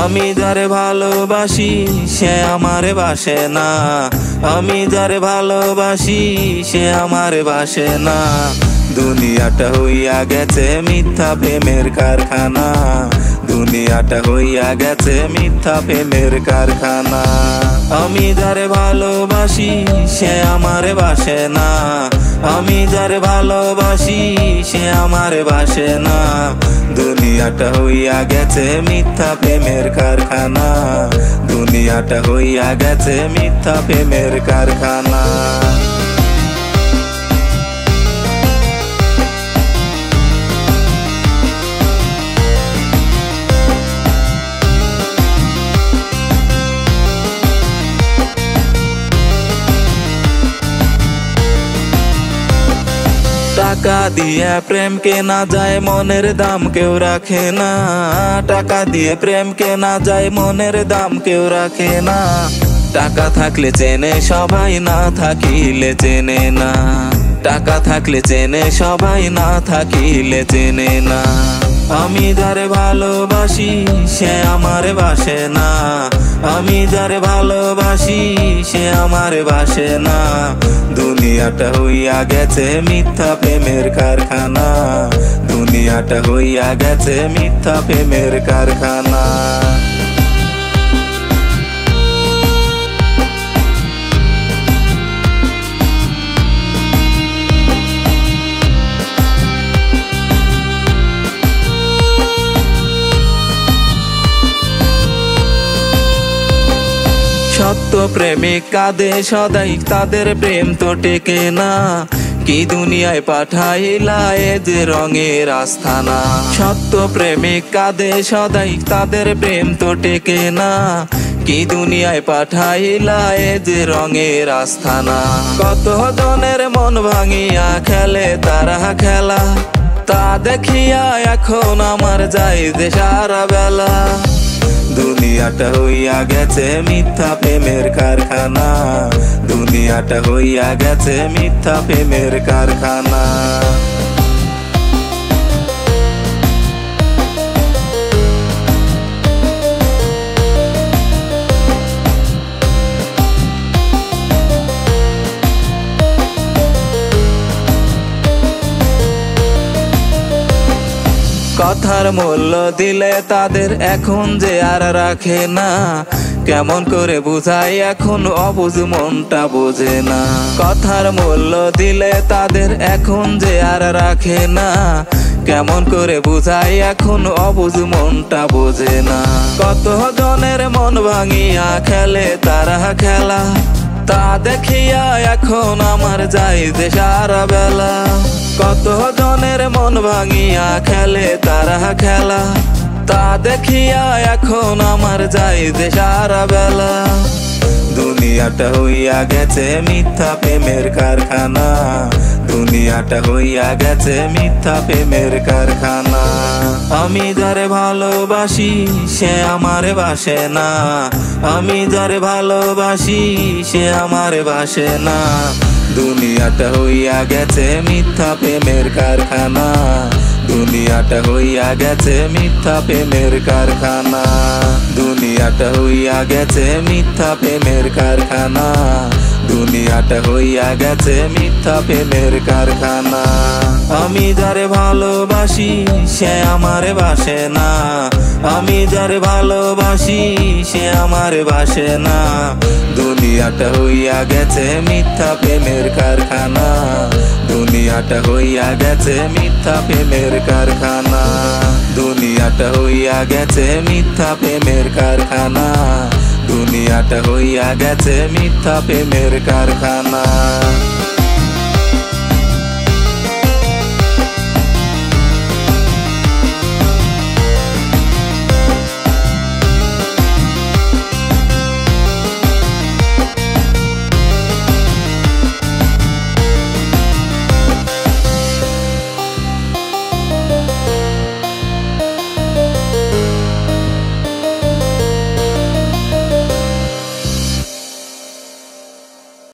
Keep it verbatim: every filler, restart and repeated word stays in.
আমি যারে ভালোবাসি সে আমারে বাসে না, আমি যারে ভালোবাসি সে আমারে বাসে না। দুনিয়াটা হইয়া গেছে মিথ্যা প্রেমের কারখানা, দুনিয়াটা হইয়া গেছে মিথ্যা প্রেমের কারখানা। আমি যারে ভালোবাসি সে আমারে বাসে না, আমি যারে ভালোবাসি সে আমারে বাসে না। দুনিয়াটা হইয়া গেছে মিথ্যা প্রেমের কারখানা, দুনিয়াটা হইয়া গেছে মিথ্যা প্রেমের কারখানা। টাকা দিয়ে প্রেম কেনা যায়, মনের দাম কেউ রাখে না। টাকা দিয়ে প্রেম কেনা যায়, মনের দাম কেউ রাখে না। টাকা থাকলে চেনে সবাই, না থাকিলে চেনে না। টাকা থাকলে চেনে সবাই, না থাকিলে চেনে না। আমি যারে ভালোবাসি সে আমারে বাসে না, আমি যারে ভালোবাসি সে আমারে বাসে না। দুনিয়াটা হইয়া গেছে মিথ্যা প্রেমের কারখানা, দুনিয়াটা হইয়া গেছে মিথ্যা প্রেমের কারখানা। সত্য প্রেমিক কাঁদে সদাই, তাদের প্রেম তো টেকে না। কি দুনিয়ায় পাঠাইলা এ যে রঙের আস্থানা। সত্য প্রেমিক কাঁদে সদাই, তাদের প্রেম তো টেকে না। কি দুনিয়ায় পাঠাইলা এ যে রঙের আস্থানা। কত জনের মন ভাঙিয়া খেলে তারা খেলা, তা দেখিয়া এখন আমার যায় যে সারা বেলা। দুনিয়াটা হইয়া গেছে মিথ্যা প্রেমের কারখানা, দুনিয়াটা হইয়া গেছে মিথ্যা প্রেমের কারখানা। কথার মূল্য দিলে তাদের এখন যে আর রাখে না। কেমন করে বুঝাই এখন অবুঝ মনটা বোঝে না। কথার মূল্য দিলে তাদের এখন যে আর রাখে না। কেমন করে বুঝাই এখন অবুঝ মনটা বোঝে না। কত জনের মন ভাঙিয়া খেলে তারা খেলা, তা দেখিয়া এখন আমার যায় যে সারা বেলা। কত জনের মন ভাঙিয়া খেলে তারা খেলা, তা দেখিয়া এখন আমার যায় যে সারা বেলা। দুনিয়াটা হইয়া গেছে মিথ্যা প্রেমের কারখানা, দুনিয়াটা হইয়া গেছে মিথ্যা প্রেমের কারখানা। আমি যারে ভালোবাসি সে আমারে বাসে না, আমি যারে ভালোবাসি সে আমারে বাসে না। দুনিয়াটা হইয়া গেছে মিথ্যা প্রেমের কারখানা, দুনিয়াটা হইয়া গেছে মিথ্যা প্রেমের কারখানা। দুনিয়াটা হইয়া গেছে মিথ্যা প্রেমের কারখানা, দুনিয়াটা হইয়া গেছে মিথ্যা প্রেমের কারখানা। আমি যারে ভালোবাসি সে আমারে বাসে না, আমি যারে ভালোবাসি সে আমারে বাসে না। দুনিয়াটা হইয়া গেছে মিথ্যা প্রেমের কারখানা, দুনিয়াটা হইয়া গেছে মিথ্যা প্রেমের কারখানা। দুনিয়াটা হইয়া গেছে মিথ্যা প্রেমের কারখানা, দুনিয়াটা হইয়া গেছে মিথ্যা প্রেমের কারখানা।